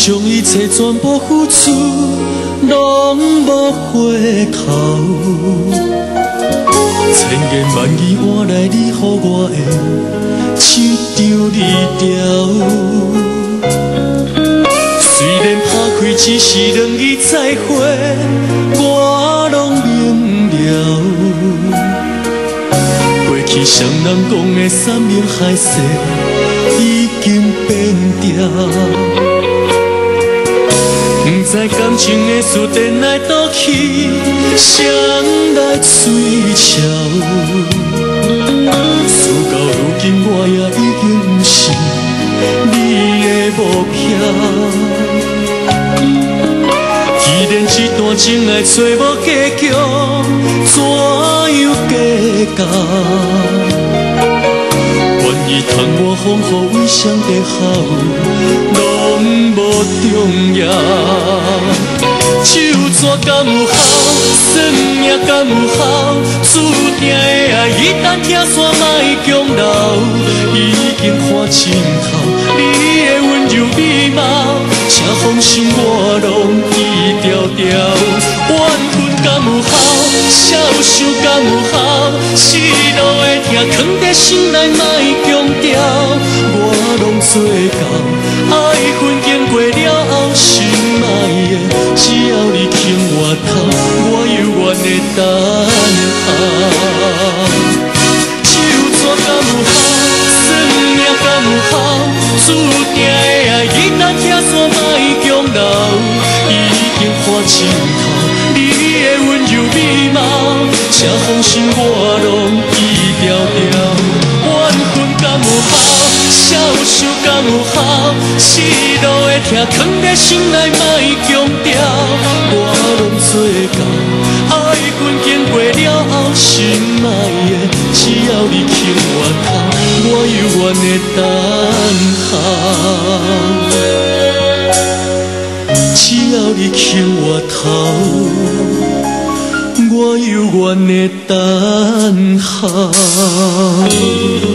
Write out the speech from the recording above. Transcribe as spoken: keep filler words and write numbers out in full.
将一切全部付出，拢无回头。千言万语换来你予我的一张字条。虽然拍开只是两字再会，我拢明了。过去谁人讲的山盟海誓，已经变掉。不知感情的事电来倒去，谁来追潮？事到如今，我也已经不是你的目标。既然这段情爱找无结局，怎样计较？愿意通我风雨为谁在好，拢无重要。手纸敢有效，算命敢有效，注定的爱一旦听煞莫强留。已经看清透你的温柔美貌，这封信我拢记条条。缘分敢有效，消受敢有效，失落的痛藏在心内莫强调。我拢做到，爱恨经过了后心莫的，只要你肯回头，我犹原会等候。手纸敢有效，算命敢有效，注定的爱一旦听煞莫强留。已经看清透你的温柔美貌，这封信我拢记条条。缘分敢有效，消受敢有效，失落的痛藏在心内莫强调。我拢做到，爱恨经过了后心莫的，只要你肯回头，我犹原会等候。只要你肯回头，我犹原会等候。